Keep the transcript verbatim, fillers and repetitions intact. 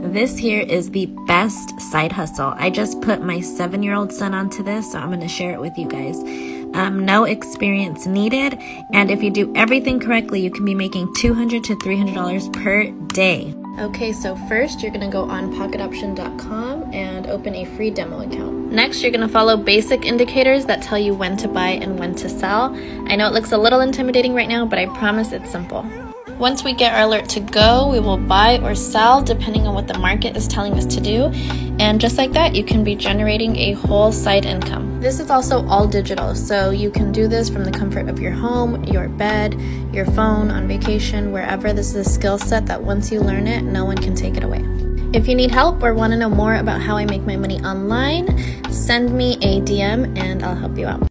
This here is the best side hustle. I just put my seven-year-old son onto this, so I'm going to share it with you guys. Um, no experience needed, and if you do everything correctly, you can be making two hundred to three hundred dollars per day. Okay, so first you're going to go on pocket option dot com and open a free demo account. Next, you're going to follow basic indicators that tell you when to buy and when to sell. I know it looks a little intimidating right now, but I promise it's simple. Once we get our alert to go, we will buy or sell depending on what the market is telling us to do. And just like that, you can be generating a whole side income. This is also all digital, so you can do this from the comfort of your home, your bed, your phone, on vacation, wherever. This is a skill set that once you learn it, no one can take it away. If you need help or want to know more about how I make my money online, send me a D M and I'll help you out.